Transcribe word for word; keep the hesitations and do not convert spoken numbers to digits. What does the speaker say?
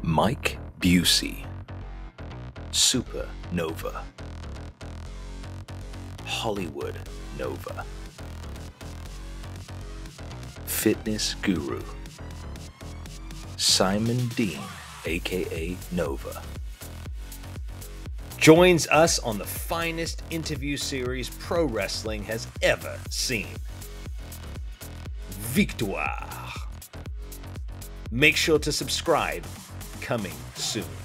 Mike Busey, Supernova, Hollywood Nova, Fitness Guru, Simon Dean, aka Nova, joins us on the finest interview series pro wrestling has ever seen. Victoire. Make sure to subscribe, coming soon.